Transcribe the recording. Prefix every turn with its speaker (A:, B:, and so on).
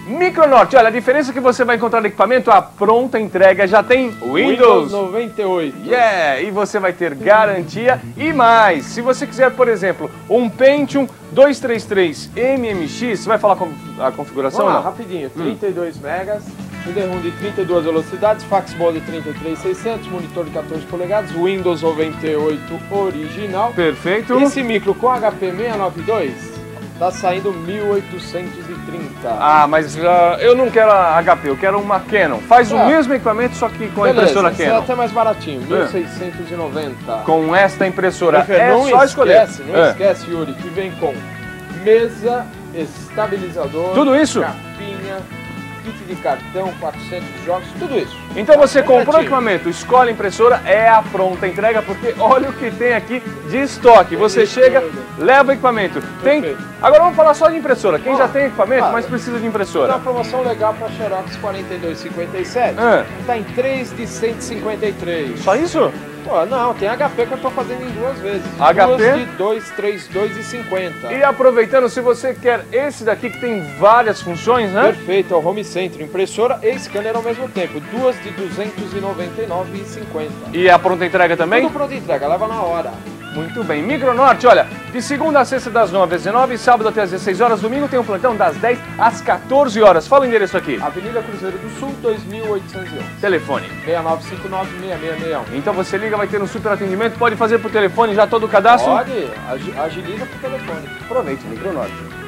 A: Micronorte, olha, a diferença é que você vai encontrar no equipamento, a pronta entrega já tem Windows
B: 98.
A: Yeah, e você vai ter garantia e mais. Se você quiser, por exemplo, um Pentium 233 MMX, você vai falar a configuração?
B: Vamos lá,
A: ou não?
B: rapidinho. 32 megas, CD-ROM de 32 velocidades, fax de 33600, monitor de 14 polegadas, Windows 98 original.
A: Perfeito.
B: Esse micro com HP 692 tá saindo 1.830.
A: Ah, mas eu não quero a HP, eu quero uma Canon. Faz o mesmo equipamento, só que com a impressora
B: Esse é
A: Canon.
B: até mais baratinho, 1.690.
A: Com esta impressora.
B: Não
A: só escolher.
B: Esquece, Yuri, que vem com mesa, estabilizador,
A: tudo isso?
B: capinha, kit de cartão, 400 jogos, tudo isso.
A: Então você comprou o equipamento, escolhe a impressora, é a pronta entrega, porque olha o que tem aqui de estoque. Você chega, leva o equipamento. Tem... Agora vamos falar só de impressora. Quem já tem equipamento, mas precisa de impressora.
B: Tem uma promoção legal para Xerox 4257. Tá em 3 de 153.
A: Só isso?
B: Pô, não, tem HP que eu tô fazendo em 2 vezes.
A: HP?
B: 2 de 232,50.
A: E aproveitando, se você quer esse daqui que tem várias funções, né?
B: Perfeito, é o Home Center, impressora e scanner ao mesmo tempo. 2 de 299,50.
A: E a pronta entrega também?
B: Tudo pronta entrega, leva na hora.
A: Muito bem. Micronorte, olha, de segunda a sexta das 9 às 19, sábado até às 16 horas, domingo tem um plantão das 10 às 14 horas. Fala o endereço aqui.
B: Avenida Cruzeiro do Sul, 2811.
A: Telefone.
B: 6959-6661.
A: Então você liga, vai ter um super atendimento, pode fazer por telefone já todo o cadastro?
B: Pode, agiliza por telefone.
A: Aproveite, Micronorte.